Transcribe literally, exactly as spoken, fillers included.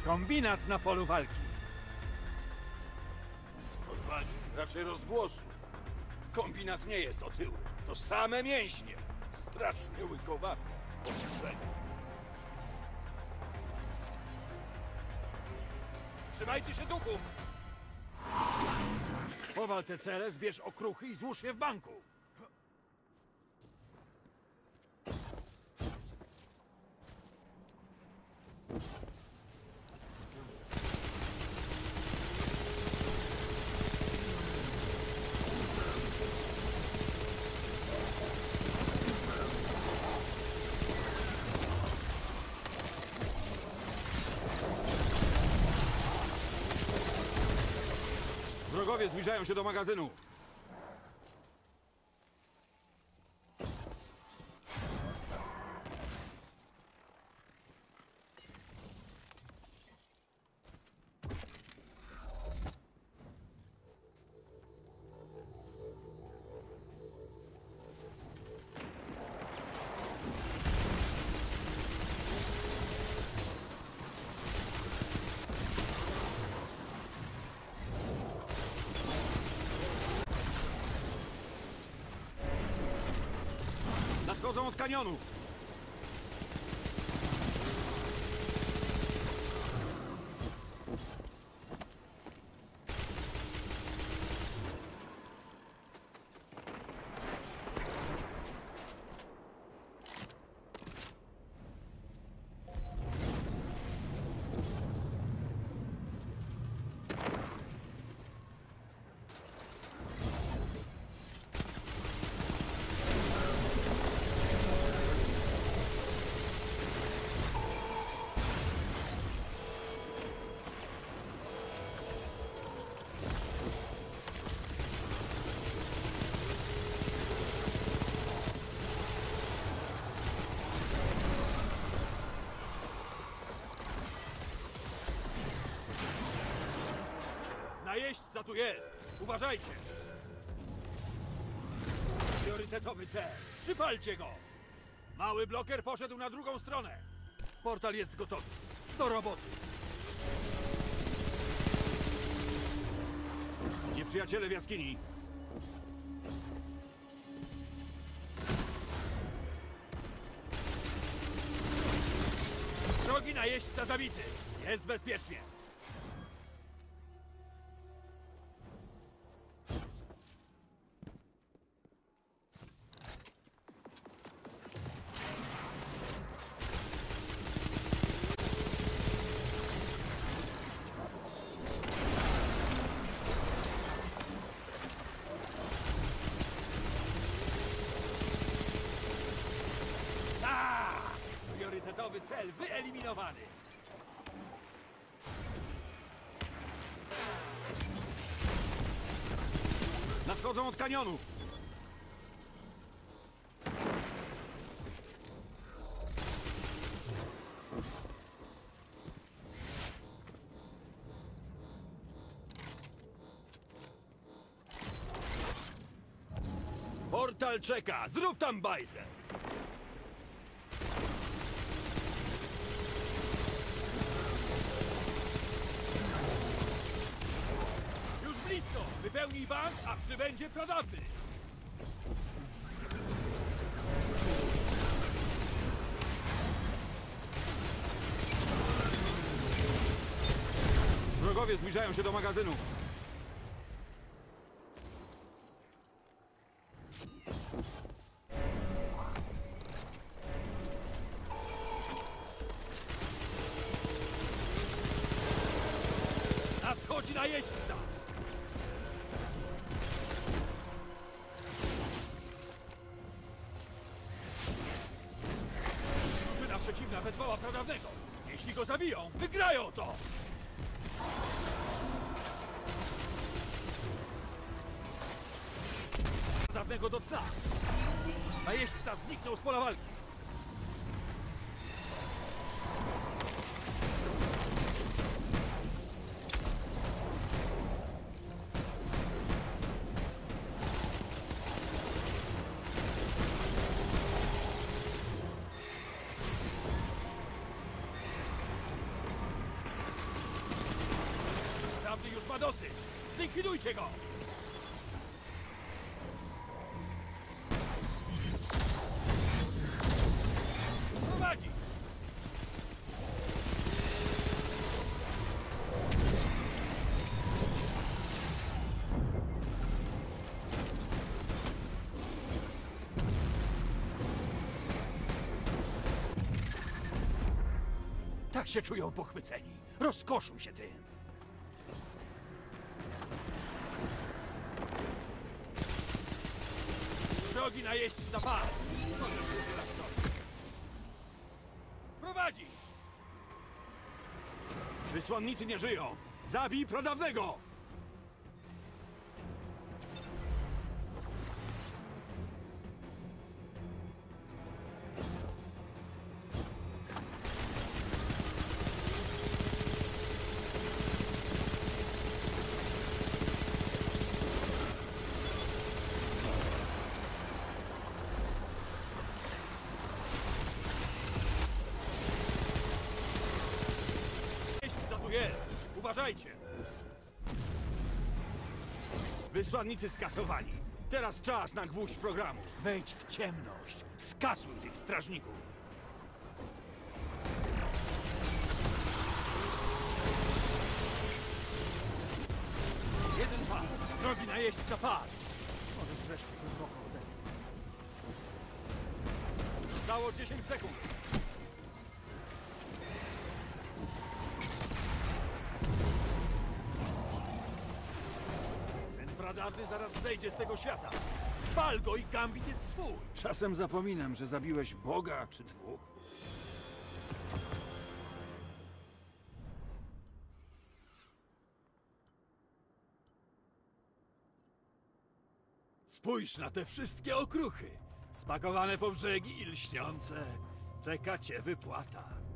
Kombinat na polu walki. Odwagi, raczej rozgłosu. Kombinat nie jest otyły. To same mięśnie. Strasznie łykowate. Ostrzenia. Trzymajcie się duchów! Powal te cele, zbierz okruchy i złóż je w banku. Wrogowie zbliżają się do magazynu. Nadchodzą od kanionu. Najeźdźca tu jest! Uważajcie! Priorytetowy cel! Przypalcie go! Mały bloker poszedł na drugą stronę. Portal jest gotowy. Do roboty! Nieprzyjaciele w jaskini! Drogi najeźdźca zabity! Jest bezpiecznie! Priorytetowy cel wyeliminowany. Nadchodzą od kanionu. Portal czeka. Zrób tam bajzę. Blisko! Wypełnij bank, a przybędzie pradawny! Wrogowie zbliżają się do magazynu. Nadchodzi najeźdźca! Drużyna przeciwna wezwała pradawnego. Jeśli go zabiją, wygrają to! Pradawnego do dna. Najeźdźca zniknął z pola walki. ma dosyć! Zlikwidujcie go! Prowadzi! Tak się czują pochwyceni. Rozkoszą się tym. Drogi najeźdźca pan! Możesz się relaksować. Prowadzi! Wysłannicy nie żyją! Zabij pradawnego! Jeźdźca tu jest! Uważajcie! Wysłannicy skasowani. Teraz czas na gwóźdź programu. Wejdź w ciemność. Skasuj tych strażników. Jeden pan. Drogi najeźdźca padł. Możesz wreszcie głęboko odetchnąć. Zostało dziesięć sekund. Ten pradawny zaraz zejdzie z tego świata. Spal go i Gambit jest twój. Czasem zapominam, że zabiłeś Boga czy dwóch. Spójrz na te wszystkie okruchy. Spakowane po brzegi i lśniące. Czeka cię wypłata.